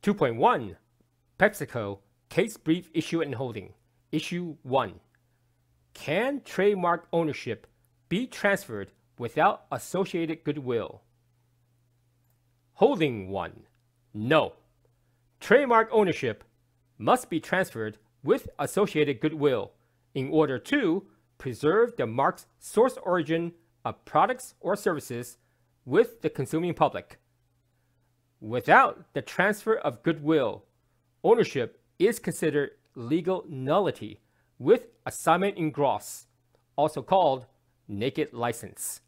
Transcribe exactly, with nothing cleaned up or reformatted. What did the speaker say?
two point one, Pepsico Case Brief Issue and Holding. Issue one. Can trademark ownership be transferred without associated goodwill? Holding one. No. Trademark ownership must be transferred with associated goodwill in order to preserve the mark's source origin of products or services with the consuming public. Without the transfer of goodwill, ownership is considered legal nullity with assignment in gross, also called naked license.